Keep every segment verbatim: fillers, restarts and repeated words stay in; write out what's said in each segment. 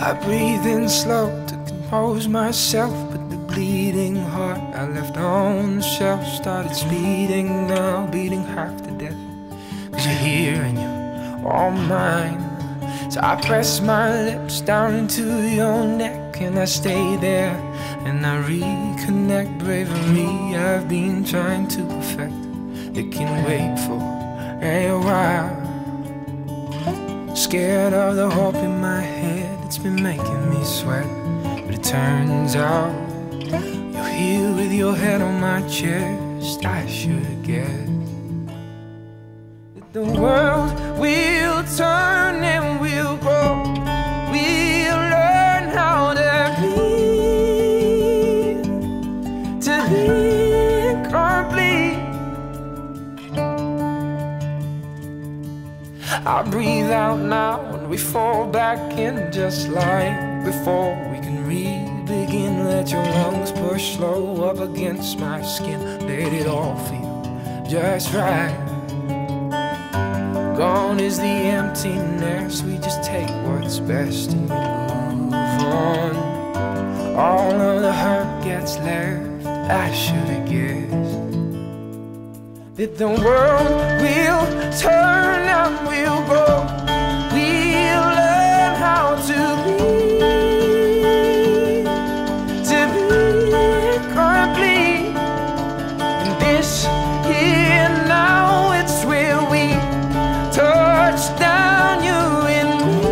I breathe in slow to compose myself, but the bleeding heart I left on the shelf started speeding now, beating half to death. Cause you're here and you're all mine. So I press my lips down into your neck, and I stay there and I reconnect. Bravery I've been trying to perfect, it can wait for a while. Scared of the hope in my head, it's been making me sweat. But it turns out you're here with your head on my chest. I should've guessed that the world will turn and we'll grow. We'll learn how to breathe, to be complete. I breathe out now and we fall back in, just like before. We can re-begin. Let your lungs push slow up against my skin. Let it all feel just right. Gone is the emptiness, we just take what's best and we move on. All of the hurt gets left. I should've guessed that the world will turn and we'll grow. We'll learn how to be, to be complete. And this here now, it's where we touch down, you and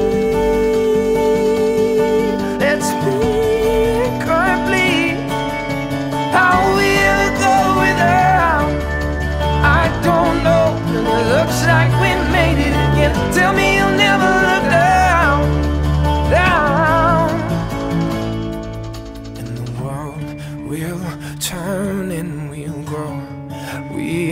me. Let's be complete. How will it go without? I don't know, and it looks like we made it again. Tell me you'll never look down, down. And the world will turn and we'll grow. We